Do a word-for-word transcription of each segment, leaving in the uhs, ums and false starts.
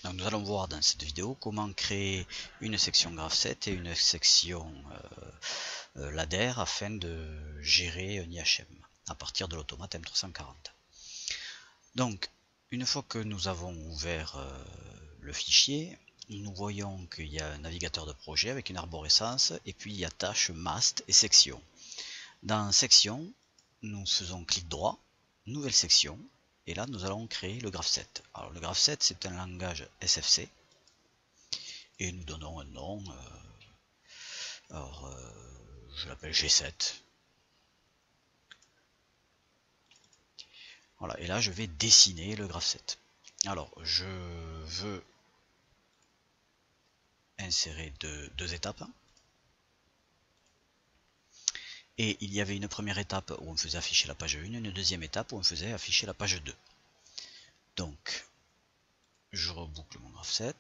Donc nous allons voir dans cette vidéo comment créer une section GraphSet et une section euh, euh, ladder afin de gérer un I H M à partir de l'automate M trois cent quarante. Donc une fois que nous avons ouvert euh, le fichier, nous voyons qu'il y a un navigateur de projet avec une arborescence et puis il y a tâche, mast et section. Dans section, nous faisons clic droit, nouvelle section. Et là, nous allons créer le GraphSet. Alors, le GraphSet, c'est un langage S F C. Et nous donnons un nom. Euh, alors, euh, je l'appelle G sept. Voilà, et là, je vais dessiner le GraphSet. Alors, je veux insérer deux, deux étapes. Et il y avait une première étape où on faisait afficher la page un, une deuxième étape où on faisait afficher la page deux. Donc, je reboucle mon GraphSet.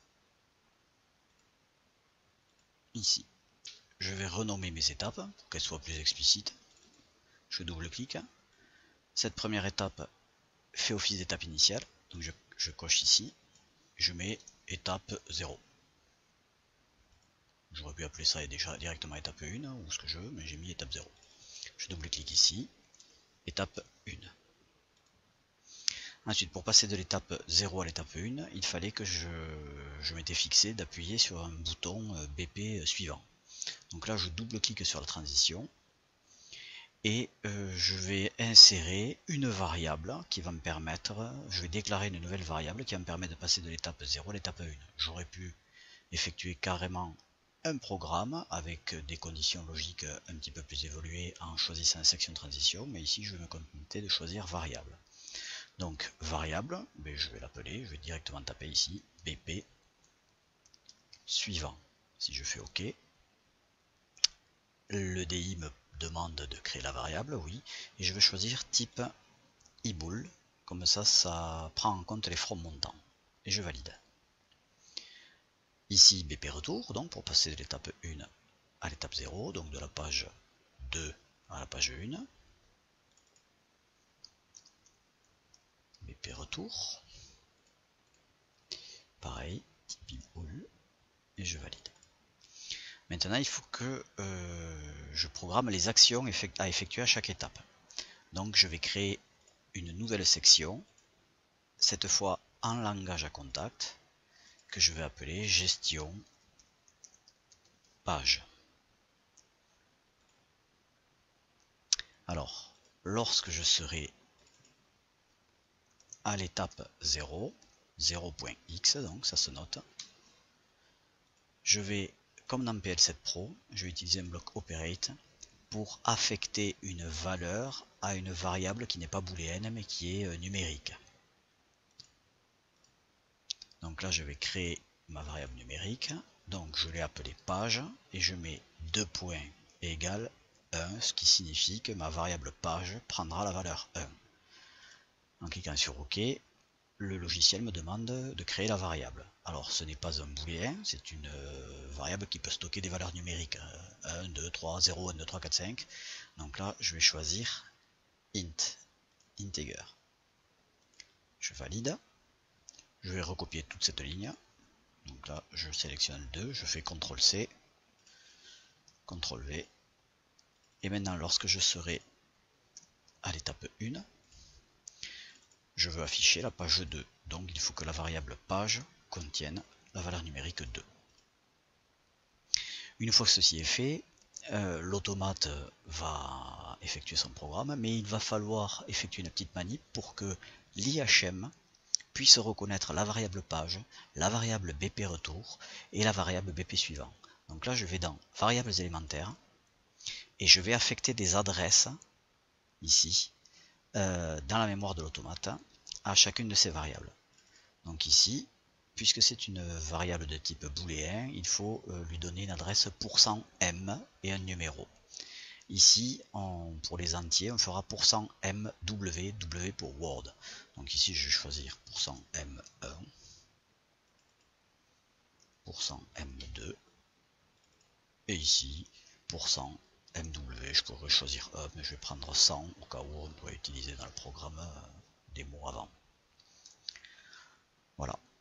Ici, je vais renommer mes étapes pour qu'elles soient plus explicites. Je double-clique. Cette première étape fait office d'étape initiale. Donc je, je coche ici. Je mets étape zéro. J'aurais pu appeler ça déjà directement étape un ou ce que je veux, mais j'ai mis étape zéro. Je double-clique ici. Étape un. Ensuite, pour passer de l'étape zéro à l'étape un, il fallait que je, je m'étais fixé d'appuyer sur un bouton B P suivant. Donc là, je double-clique sur la transition et euh, je vais insérer une variable qui va me permettre, je vais déclarer une nouvelle variable qui va me permettre de passer de l'étape zéro à l'étape un. J'aurais pu effectuer carrément un programme avec des conditions logiques un petit peu plus évoluées en choisissant la section transition, mais ici je vais me contenter de choisir variable. Donc variable, ben, je vais l'appeler, je vais directement taper ici B P suivant. Si je fais OK, le D I me demande de créer la variable, oui, et je vais choisir type ibool, comme ça, ça prend en compte les from montants, et je valide. Ici, B P retour, donc pour passer de l'étape un à l'étape zéro, donc de la page deux à la page un. B P retour. Pareil, type ibool, et je valide. Maintenant, il faut que euh, je programme les actions à effectuer à chaque étape. Donc, je vais créer une nouvelle section, cette fois en langage à contact, que je vais appeler gestion page. Alors, lorsque je serai à l'étape zéro, zéro point x, donc ça se note, je vais, comme dans P L sept Pro, je vais utiliser un bloc operate pour affecter une valeur à une variable qui n'est pas booléenne mais qui est numérique. Donc là, je vais créer ma variable numérique. Donc je l'ai appelée page et je mets deux points égale un, ce qui signifie que ma variable page prendra la valeur un. En cliquant sur OK, le logiciel me demande de créer la variable. Alors ce n'est pas un booléen, c'est une variable qui peut stocker des valeurs numériques. un, deux, trois, zéro, un, deux, trois, quatre, cinq. Donc là, je vais choisir int, integer. Je valide. Je vais recopier toute cette ligne. Donc là, je sélectionne deux, je fais contrôle C, contrôle V. Et maintenant, lorsque je serai à l'étape un, je veux afficher la page deux. Donc il faut que la variable page contienne la valeur numérique deux. Une fois que ceci est fait, euh, l'automate va effectuer son programme, mais il va falloir effectuer une petite manip pour que l'I H M puisse reconnaître la variable page, la variable B P retour et la variable B P suivant. Donc là, je vais dans variables élémentaires et je vais affecter des adresses ici euh, dans la mémoire de l'automate à chacune de ces variables. Donc ici, puisque c'est une variable de type booléen, il faut euh, lui donner une adresse pourcent m et un numéro. Ici, on, pour les entiers, on fera pourcent m w, w pour Word. Donc ici, je vais choisir pourcent m un, pourcent m deux, et ici, pourcent m w. Je pourrais choisir un, mais je vais prendre cent au cas où on doit utiliser dans le programme des mots avant. Voilà.